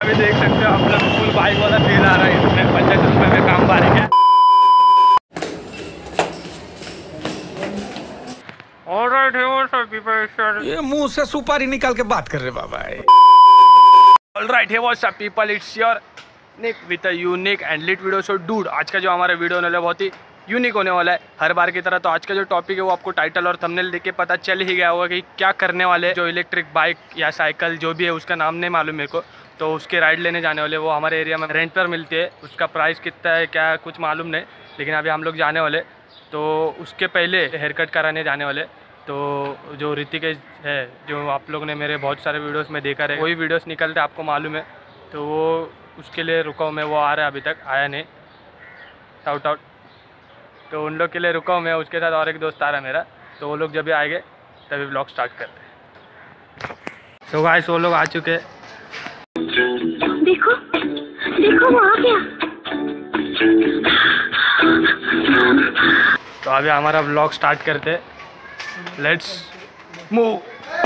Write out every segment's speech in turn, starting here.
अभी देख सकते हो आप लोग फुल बाइक वाला तेल आ रहा है इसमें 25 रुपये में काम बारी है। ये मुंह से सुपारी निकाल के बात कर रहे बाबा। Alright hey what's up people, it's your Nick with a unique and lit video. So dude, आज का जो हमारा वीडियो होने वाला है बहुत ही यूनिक होने वाला है हर बार की तरह। तो आज का जो टॉपिक है वो आपको टाइटल और थंबनेल देख के पता चल ही गया होगा कि क्या करने वाले। जो इलेक्ट्रिक बाइक या साइकिल जो भी है उसका नाम नहीं मालूम मेरे को, तो उसके राइड लेने जाने वाले। वो हमारे एरिया में रेंट पर मिलती है, उसका प्राइस कितना है क्या कुछ मालूम नहीं, लेकिन अभी हम लोग जाने वाले। तो उसके पहले हेयर कट कराने जाने वाले। तो जो ऋतिकेश है, जो आप लोग ने मेरे बहुत सारे वीडियोस में देखा रहे, वही वीडियोस निकलते आपको मालूम है। तो वो उसके लिए रुका हूँ मैं, वो आ रहा है, अभी तक आया नहीं। Shout out. तो उन लोग के लिए रुका हूँ मैं, उसके साथ और एक दोस्त आ रहा है मेरा। तो वो लोग जब भी आएंगे तभी ब्लॉग स्टार्ट करते हैं। सो गाइस वो लोग आ चुके हैं। देखो देखो वो आ गया। तो अभी हमारा ब्लॉग स्टार्ट करते हैं। Let's move.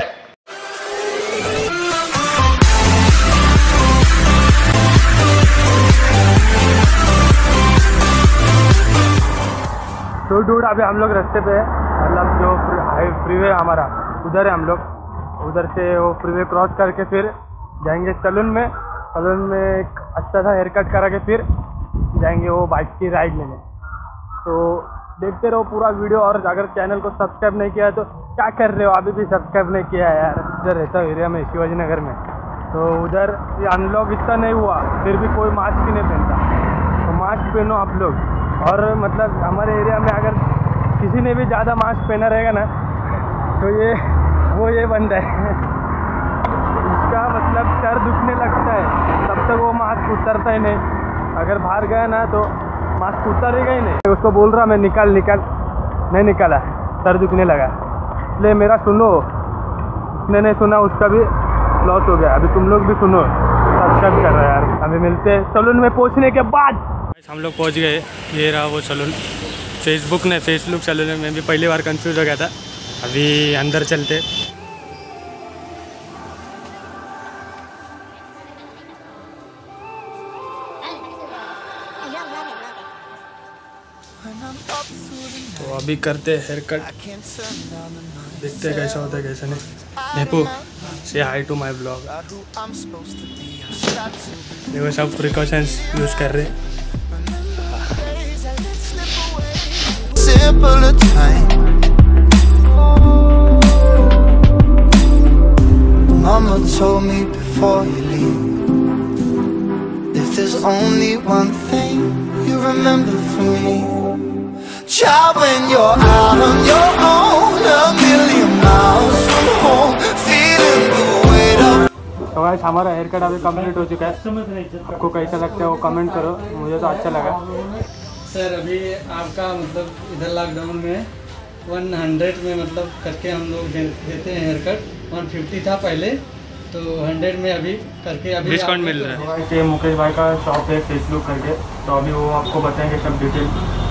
तो डूड अभी हम लोग रास्ते पे है, मतलब जो फ्रीवे हमारा उधर है। हम लोग उधर से वो फ्रीवे क्रॉस करके फिर जाएंगे सैलून में। सैलून में एक अच्छा सा हेयर कट करा के फिर जाएंगे वो बाइक की राइड लेने। तो देखते रहो पूरा वीडियो। और अगर चैनल को सब्सक्राइब नहीं किया है तो क्या कर रहे हो, अभी भी सब्सक्राइब नहीं किया है यार। उधर रहता हूँ एरिया में, शिवाजी नगर में। तो उधर अनलॉक इतना नहीं हुआ, फिर भी कोई मास्क ही नहीं पहनता। तो मास्क पहनो आप लोग। और मतलब हमारे एरिया में अगर किसी ने भी ज़्यादा मास्क पहना रहेगा ना तो ये बंद है। इसका मतलब सर दुखने लगता है, तब तक वो मास्क उतरता ही नहीं। अगर बाहर गया ना तो मास्क उतरेगा ही नहीं। उसको बोल रहा मैं निकाल नहीं निकाला, सर दुखने लगा। इसलिए मेरा सुनो, उसने नहीं सुना उसका भी लॉस हो गया। अभी तुम लोग भी सुनो, सब्सक्राइब कर रहे हैं यार। अभी मिलते हैं सैलून में पहुंचने के बाद। हम लोग पहुंच गए, ये रहा वो सैलून। फेसबुक सैलून में मैं भी पहली बार कंफ्यूज हो गया था। अभी अंदर चलते। तो अभी करते हैं हेयर कट, देखते हैं कैसा होता है कैसा नहीं। नेपू से हाई टू माई ब्लॉग। देखो सब प्रिकॉशंस यूज़ कर रहे हैं। Mama told me before you leave, if there's only one thing you remember from me, child, when you're out on your own, a million miles from home, feeling the weight of। तो guys हमारा haircut अभी complete हो चुका है। आपको कैसा लगता है वो कमेंट करो, मुझे तो अच्छा लगा। सर अभी आपका मतलब इधर लॉकडाउन में 100 में मतलब करके हम लोग देते हैं हेयर कट। 150 था पहले, तो 100 में अभी करके अभी डिस्काउंट मिल रहा है। ये मुकेश भाई का शॉप है फेसबुक करके, तो अभी वो आपको बताएंगे सब डिटेल।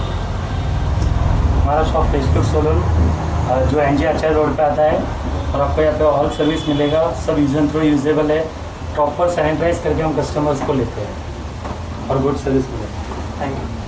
हमारा शॉप फेसबुक सैलून जो एनजे आचार्य रोड पे आता है, और आपको यहाँ पे ऑल सर्विस मिलेगा। सब यूज एंड थ्रो यूजेबल है। प्रॉपर सैनिटाइज करके हम कस्टमर्स को लेते हैं और गुड सर्विस मिलेगा। Thank you.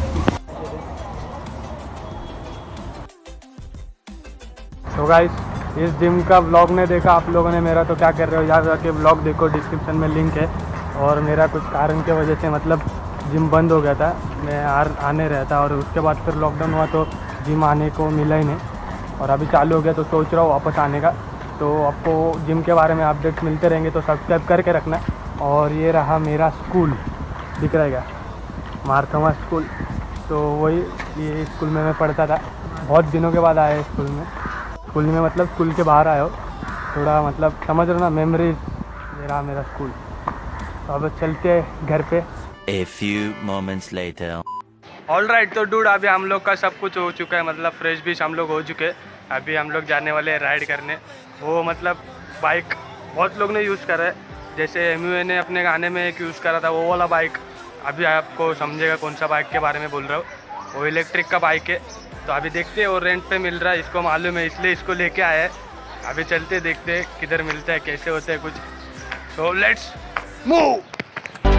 तो गाइस इस जिम का ब्लॉग नहीं देखा आप लोगों ने मेरा, तो क्या कर रहे हो, यहाँ जाके ब्लॉग देखो, डिस्क्रिप्शन में लिंक है। और मेरा कुछ कारण की वजह से मतलब जिम बंद हो गया था, मैं आने रहा था। और उसके बाद फिर लॉकडाउन हुआ तो जिम आने को मिला ही नहीं, और अभी चालू हो गया तो सोच रहा हूँ वापस आने का। तो आपको जिम के बारे में अपडेट्स मिलते रहेंगे, तो सब्सक्राइब करके रखना। और ये रहा मेरा स्कूल, दिख रहेगा मारथमा स्कूल। तो वही ये स्कूल में मैं पढ़ता था, बहुत दिनों के बाद आया स्कूल में मतलब स्कूल के बाहर आया हो, थोड़ा मतलब समझ रहे हो ना, मेमोरीज। ये रहा मेरा स्कूल। तो अब चलते हैं घर पे। A few moments later. Alright, तो डूड अभी हम लोग का सब कुछ हो चुका है, मतलब फ्रेश भी हम लोग हो चुके हैं। अभी हम लोग जाने वाले हैं राइड करने। वो मतलब बाइक बहुत लोग ने यूज़ करा है, जैसे MUA ने अपने गाने में एक यूज़ करा था वो वाला बाइक। अभी आपको समझेगा कौन सा बाइक के बारे में बोल रहा हूँ, वो इलेक्ट्रिक का बाइक है। तो अभी देखते हैं, वो रेंट पे मिल रहा है, इसको मालूम है इसलिए इसको लेके आया है। अभी चलते देखते हैं किधर मिलता है, कैसे होता है कुछ। So let's move.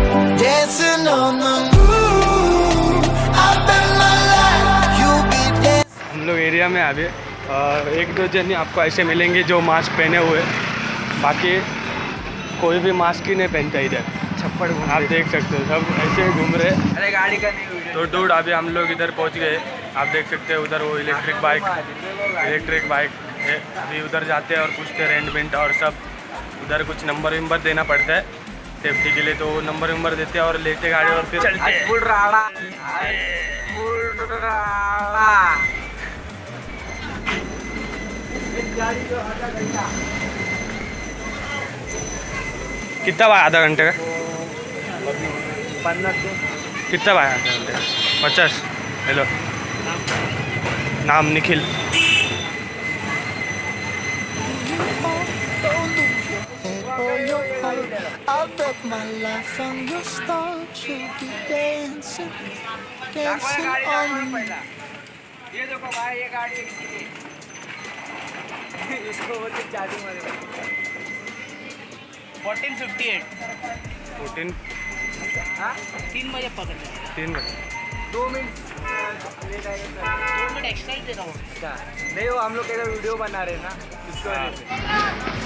dancing on the moon. I bet my life you'll be dancing. हम लोग एरिया में अभी एक दो जन आपको ऐसे मिलेंगे जो मास्क पहने हुए, बाकी कोई भी मास्क ही नहीं पहनता इधर। छप्पड़ आप देख सकते हो सब ऐसे घूम रहे। अरे गाड़ी का नहीं। तो डूड अभी हम लोग इधर पहुंच गए, आप देख सकते हैं उधर वो इलेक्ट्रिक बाइक है। अभी उधर जाते हैं और पूछते रेंट वेंट और सब। उधर कुछ नंबर वंबर देना पड़ता है सेफ्टी के लिए, तो नंबर वंबर देते हैं और लेते गाड़ी और फिर चलते हैं। कितना भाई आधा घंटे का? 50। कितना भाई आधा घंटे का? 50। हेलो, नाम Nikhil. I'll bet my life on your stars. You'll be dancing, dancing on me. ये देखो भाई, ये गाड़ी इसको बोलते चार्जिंग वाले 1458 14। हाँ 3 बजे पकड़ लें। 3 बजे 2 मिनट लेट आएगा सर। 2 मिनट एक्स्ट्रा ही दे रहा हूँ। अच्छा नहीं, वो हम लोग के वीडियो बना रहे हैं ना, इसको वजह से।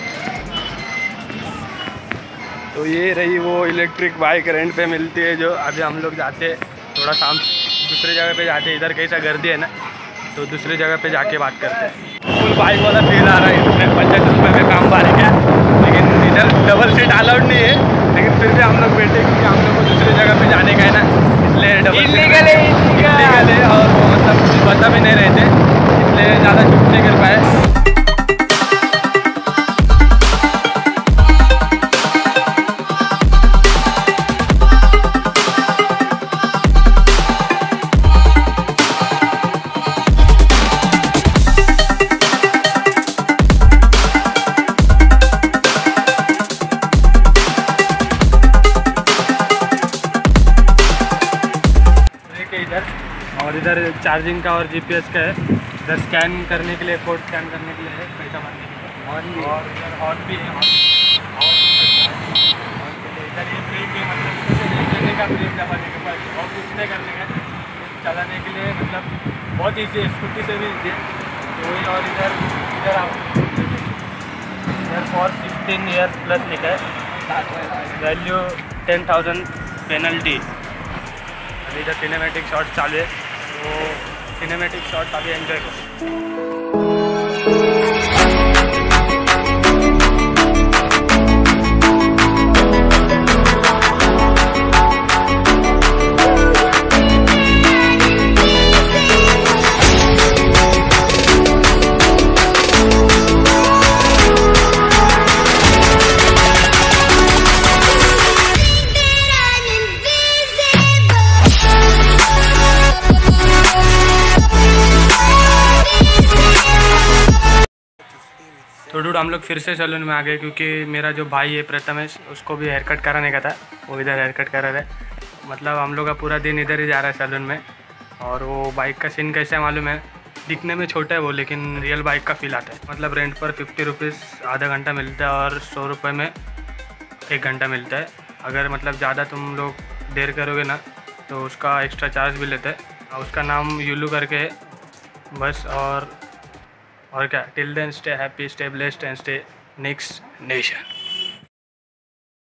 तो ये रही वो इलेक्ट्रिक बाइक रेंट पे मिलती है, जो अभी हम लोग जाते हैं थोड़ा शाम दूसरे जगह पे जाते हैं। इधर कैसा गर्दी है ना, तो दूसरी जगह पे जाके बात करते हैं। फुल बाइक वाला फील आ रहा है इसमें। 50 रुपये में काम बारी है, लेकिन इधर डबल सीट अलाउड नहीं है, लेकिन फिर भी हम लोग बैठे क्योंकि हम लोग को दूसरी जगह पे जाने का है ना, इसलिए डबल इलीगल है और वो मतलब कुछ पता भी नहीं रहते, इसलिए ज़्यादा छूट नहीं कर पाए। और इधर चार्जिंग का और जीपीएस का है। इधर स्कैन करने के लिए, कोड स्कैन करने के लिए है, पैसा भरने के लिए। और इधर हॉर्न भी है, इधर ये ब्रेक है, मतलब लेने का ब्रेक दबाने के बाद और कुछ नहीं करने का, चलाने के लिए मतलब बहुत ईजी है, स्कूटी से भी ईजी है। तो वही। और इधर आप इधर फॉर 16 ईयर्स प्लस लिखा है, वैल्यू 10,000 पेनल्टी। अभी इधर सिनेमैटिक शॉट्स चालू है, तो सिनेमैटिक शॉट्स अभी एंजॉय करो। तो डूड हम लोग फिर से सैलून में आ गए, क्योंकि मेरा जो भाई है प्रथमेश, उसको भी हेयर कट कराने का था। वो इधर हेयर कट करा रहा है, मतलब हम लोग का पूरा दिन इधर ही जा रहा है सैलून में। और वो बाइक का सीन कैसा है मालूम है, दिखने में छोटा है वो, लेकिन रियल बाइक का फील आता है। मतलब रेंट पर 50 रुपीज़ आधा घंटा मिलता है और 100 रुपये में 1 घंटा मिलता है। अगर मतलब ज़्यादा तुम लोग देर करोगे ना, तो उसका एक्स्ट्रा चार्ज भी लेते हैं। उसका नाम यूलू करके है बस। और क्या, till then stay happy, stay blessed and stay next nation.